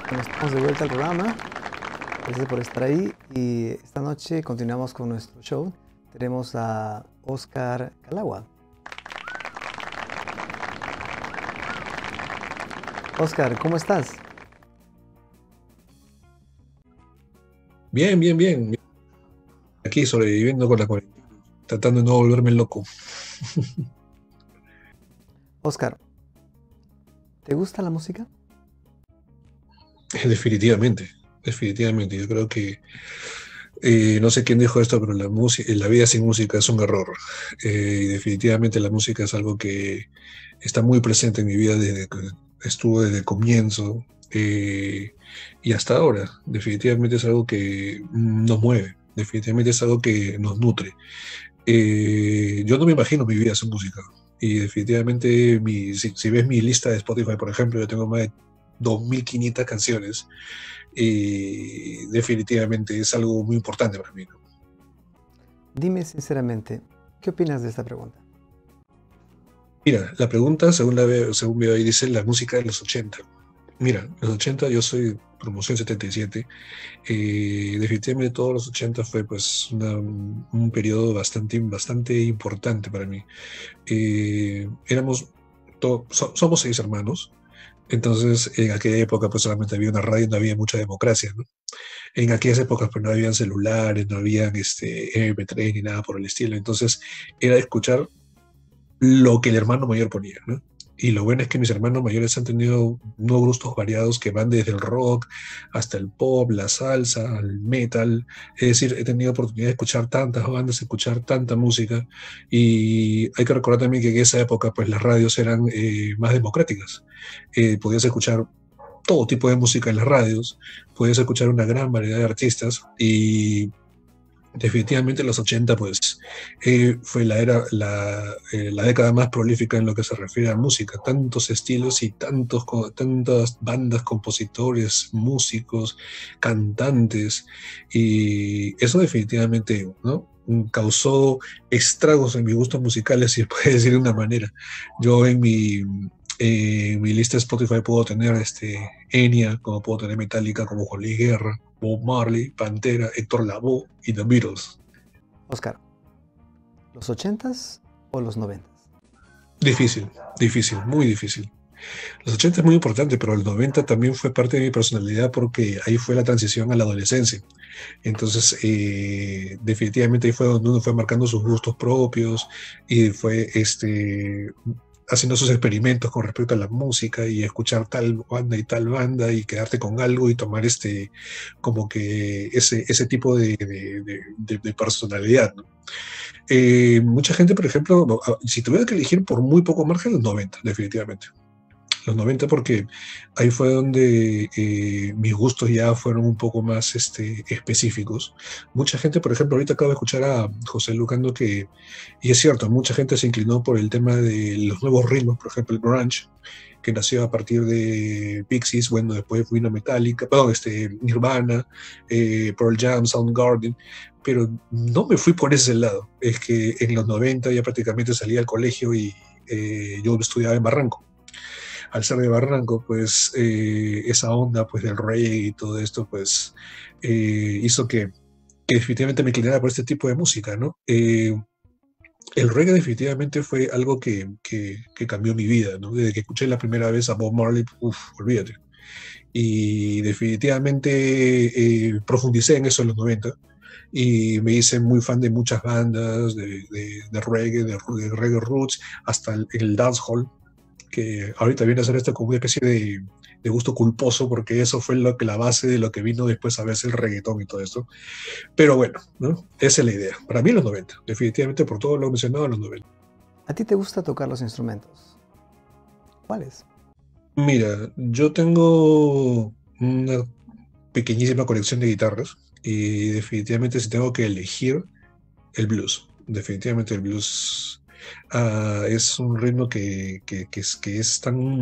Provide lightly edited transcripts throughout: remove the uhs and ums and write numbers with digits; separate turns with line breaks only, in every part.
Bueno, estamos de vuelta al programa. Gracias por estar ahí. Y esta noche continuamos con nuestro show. Tenemos a Oscar Calagua. Oscar, ¿cómo estás?
Bien, bien, bien. Aquí sobreviviendo con la cuarentena, tratando de no volverme loco.
Oscar, ¿te gusta la música?
Definitivamente, definitivamente. Yo creo que no sé quién dijo esto, pero la vida sin música es un error. Y definitivamente la música es algo que está muy presente en mi vida desde que estuvo desde el comienzo y hasta ahora. Definitivamente es algo que nos mueve. Definitivamente es algo que nos nutre. Yo no me imagino mi vida sin música. Y definitivamente, si ves mi lista de Spotify, por ejemplo, yo tengo más de 2.500 canciones. Y definitivamente es algo muy importante para mí, ¿no?
Dime sinceramente, ¿qué opinas de esta pregunta?
Mira, la pregunta, según veo ahí, dice la música de los 80. Mira, los 80, yo soy promoción 77. Definitivamente todos los 80 fue pues un periodo bastante importante para mí. Somos 6 hermanos. Entonces, en aquella época, pues solamente había una radio y no había mucha democracia, ¿no? En aquellas épocas, pues no habían celulares, no habían MP3 ni nada por el estilo. Entonces, era escuchar lo que el hermano mayor ponía, ¿no? Y lo bueno es que mis hermanos mayores han tenido unos gustos variados que van desde el rock hasta el pop, la salsa, el metal. Es decir, he tenido oportunidad de escuchar tantas bandas, escuchar tanta música. Y hay que recordar también que en esa época, pues las radios eran más democráticas. Podías escuchar todo tipo de música en las radios, podías escuchar una gran variedad de artistas y definitivamente los 80 pues fue la década más prolífica en lo que se refiere a música, tantos estilos y tantas bandas, compositores, músicos, cantantes, y eso definitivamente, ¿no? Causó estragos en mis gustos musicales, si se puede decir de una manera. Yo en mi lista de Spotify puedo tener Enya, como puedo tener Metallica, como Juan Luis Guerra, Bob Marley, Pantera, Héctor Lavoe y The Beatles.
Oscar, ¿los ochentas o los noventas?
Difícil, difícil, muy difícil. Los 80 es muy importante, pero el 90 también fue parte de mi personalidad porque ahí fue la transición a la adolescencia. Entonces, definitivamente ahí fue donde uno fue marcando sus gustos propios y fue haciendo sus experimentos con respecto a la música y escuchar tal banda y quedarte con algo y tomar como que ese tipo de personalidad, ¿no? Mucha gente, por ejemplo, si tuviera que elegir por muy poco margen, los 90 definitivamente. Los 90 porque ahí fue donde mis gustos ya fueron un poco más específicos. Mucha gente, por ejemplo, ahorita acabo de escuchar a José Lucando y es cierto, mucha gente se inclinó por el tema de los nuevos ritmos, por ejemplo, el grunge, que nació a partir de Pixies, bueno, después vino Metallica, perdón, Nirvana, Pearl Jam, Soundgarden, pero no me fui por ese lado. Es que en los 90 ya prácticamente salía al colegio y yo estudiaba en Barranco. Al ser de Barranco, pues esa onda pues del reggae y todo esto, pues hizo que definitivamente me inclinara por este tipo de música, ¿no? El reggae definitivamente fue algo que cambió mi vida, ¿no? Desde que escuché la primera vez a Bob Marley, uff, olvídate. Y definitivamente profundicé en eso en los 90 y me hice muy fan de muchas bandas, de reggae, de reggae roots, hasta el dancehall, que ahorita viene a ser esto como una especie de gusto culposo, porque eso fue la base de lo que vino después a verse el reggaetón y todo esto. Pero bueno, ¿no? Esa es la idea. Para mí los 90, definitivamente por todo lo mencionado, los 90.
¿A ti te gusta tocar los instrumentos? ¿Cuáles?
Mira, yo tengo una pequeñísima colección de guitarras y definitivamente si tengo que elegir el blues, definitivamente el blues es un ritmo que es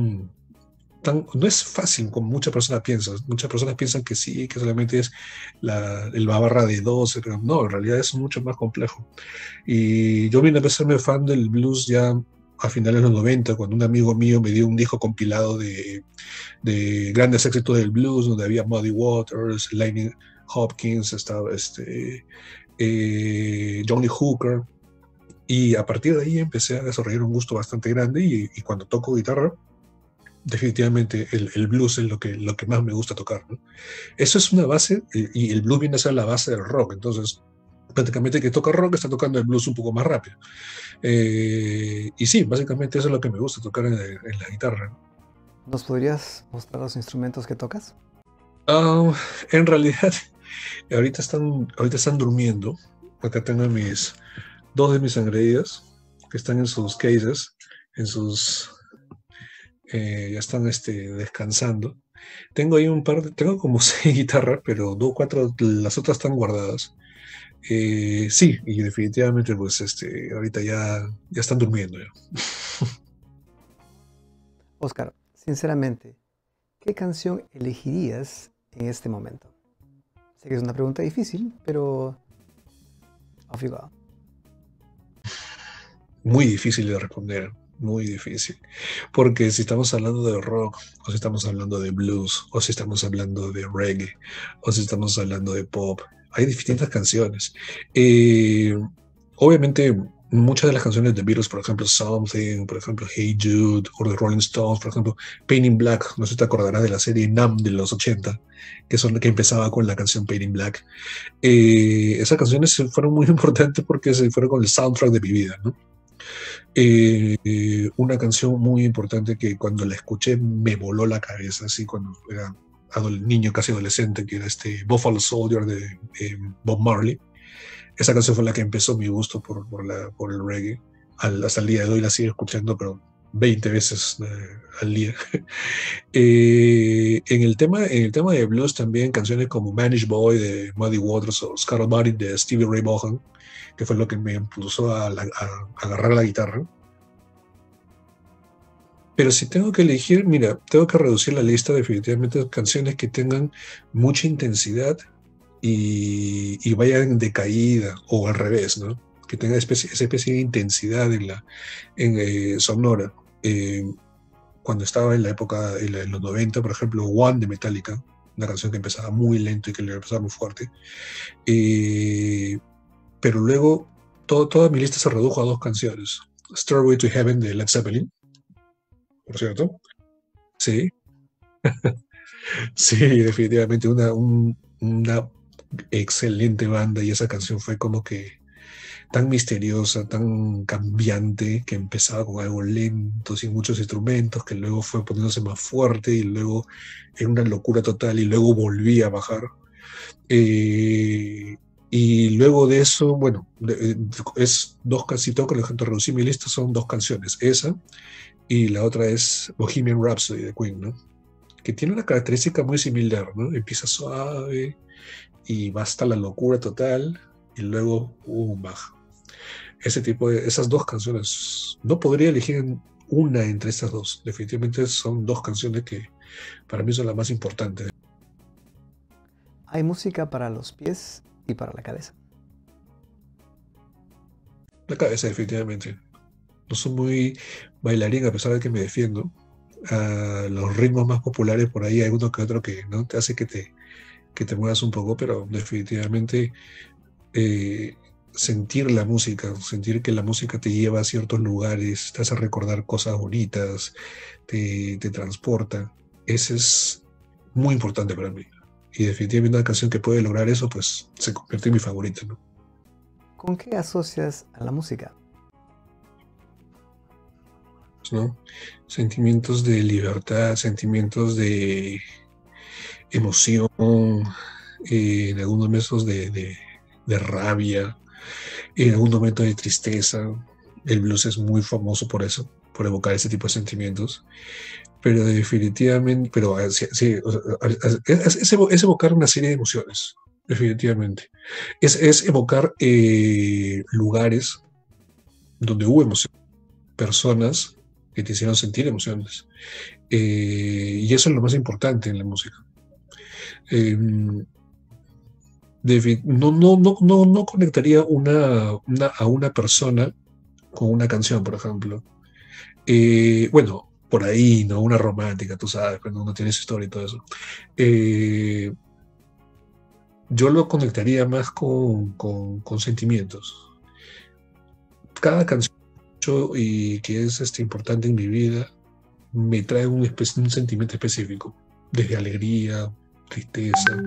no es fácil como muchas personas piensan. Muchas personas piensan que sí, que solamente es el barra de 12, pero no, en realidad es mucho más complejo. Y yo vine a ser fan del blues ya a finales de los 90, cuando un amigo mío me dio un disco compilado de grandes éxitos del blues, donde había Muddy Waters, Lightning Hopkins, estaba Johnny Hooker, y a partir de ahí empecé a desarrollar un gusto bastante grande, y cuando toco guitarra, definitivamente el blues es lo que más me gusta tocar, ¿no? Eso es una base, y el blues viene a ser la base del rock, entonces prácticamente el que toca rock está tocando el blues un poco más rápido. Y sí, básicamente eso es lo que me gusta tocar en la guitarra.
¿Nos podrías mostrar los instrumentos que tocas?
En realidad, ahorita están durmiendo. Acá tengo dos de mis agredidas que están en sus cases, ya están descansando. Tengo ahí tengo como 6 guitarras, pero 4, las otras están guardadas. Sí, y definitivamente, pues, ahorita ya están durmiendo ya.
Oscar, sinceramente, ¿qué canción elegirías en este momento? Sé que es una pregunta difícil, pero off you go.
Muy difícil de responder, muy difícil. Porque si estamos hablando de rock, o si estamos hablando de blues, o si estamos hablando de reggae, o si estamos hablando de pop, hay distintas canciones. Obviamente, muchas de las canciones de Beatles, por ejemplo, Something, por ejemplo, Hey Jude, o de Rolling Stones, por ejemplo, Pain in Black, no sé si te acordarás de la serie Numb de los 80, que empezaba con la canción Pain in Black. Esas canciones fueron muy importantes porque se fueron con el soundtrack de mi vida, ¿no? Una canción muy importante que cuando la escuché me voló la cabeza, así cuando era niño, casi adolescente, que era Buffalo Soldier de Bob Marley. Esa canción fue la que empezó mi gusto por el reggae. Hasta el día de hoy la sigo escuchando, pero 20 veces al día. En el tema de blues también, canciones como Manish Boy de Muddy Waters o Scatterbody de Stevie Ray Vaughan, que fue lo que me impulsó a agarrar la guitarra. Pero si tengo que elegir, mira, tengo que reducir la lista definitivamente a canciones que tengan mucha intensidad y vayan de caída, o al revés, ¿no? Que tenga esa especie de intensidad sonora. Cuando estaba en la época, en los 90, por ejemplo, One de Metallica, una canción que empezaba muy lento y que le empezaba muy fuerte. Pero luego toda mi lista se redujo a 2 canciones. Stairway to Heaven de Led Zeppelin, por cierto. Sí, sí, definitivamente una excelente banda, y esa canción fue como que tan misteriosa, tan cambiante, que empezaba con algo lento, sin muchos instrumentos, que luego fue poniéndose más fuerte y luego en una locura total y luego volvía a bajar. Y luego de eso, bueno, es si tengo que reducir mi lista, son 2 canciones, esa y la otra es Bohemian Rhapsody de Queen, ¿no? Que tiene una característica muy similar, ¿no? Empieza suave y va hasta la locura total y luego baja. Esas 2 canciones, no podría elegir una entre estas 2. Definitivamente son 2 canciones que para mí son las más importantes.
Hay música para los pies y para la cabeza.
La cabeza, definitivamente. No soy muy bailarín, a pesar de que me defiendo. Los ritmos más populares por ahí hay uno que otro que no te hace que te muevas un poco, pero definitivamente sentir la música, sentir que la música te lleva a ciertos lugares, te hace recordar cosas bonitas, te transporta. Ese es muy importante para mí. Y definitivamente una canción que puede lograr eso, pues se convierte en mi favorita, ¿no?
¿Con qué asocias a la música?
¿No? Sentimientos de libertad, sentimientos de emoción, en algunos momentos de rabia, en algún momento de tristeza. El blues es muy famoso por eso, por evocar ese tipo de sentimientos. Pero definitivamente, sí, es evocar una serie de emociones, definitivamente. Es evocar lugares donde hubo emociones, personas que te hicieron sentir emociones. Y eso es lo más importante en la música. No conectaría a una persona con una canción, por ejemplo. Bueno, por ahí, ¿no? Una romántica, tú sabes, cuando uno tiene su historia y todo eso. Eh, yo lo conectaría más con sentimientos. Cada canción y que es importante en mi vida me trae un sentimiento específico, desde alegría, tristeza.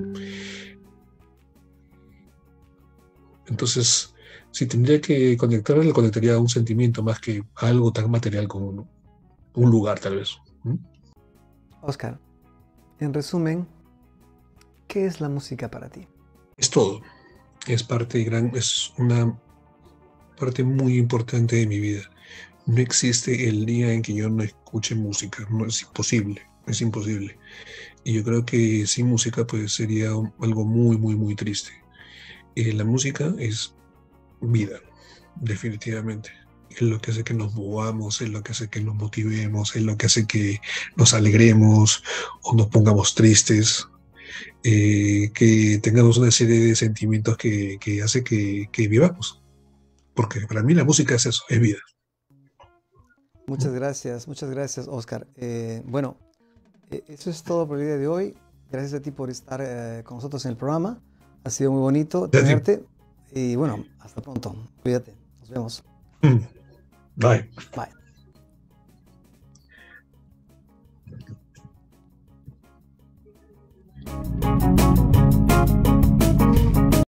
Entonces, si tendría que conectarlo, le conectaría a un sentimiento más que a algo tan material como un lugar, tal vez. ¿Mm?
Oscar, en resumen, ¿qué es la música para ti?
Es todo. Es una parte muy importante de mi vida. No existe el día en que yo no escuche música. No es imposible. Es imposible. Y yo creo que sin música pues sería algo muy, muy, muy triste. La música es vida, definitivamente. Es lo que hace que nos movamos, es lo que hace que nos motivemos, es lo que hace que nos alegremos o nos pongamos tristes, que tengamos una serie de sentimientos que hace que vivamos. Porque para mí la música es eso, es vida.
Muchas gracias, Oscar. Bueno, eso es todo por el día de hoy. Gracias a ti por estar con nosotros en el programa. Ha sido muy bonito tenerte. Y bueno, hasta pronto. Cuídate. Nos vemos.
Bye.
Bye.